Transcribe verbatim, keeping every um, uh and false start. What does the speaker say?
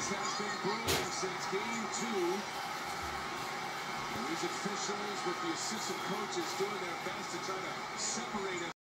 This has been brewing since game two. And these officials with the assistant coaches doing their best to try to separate it.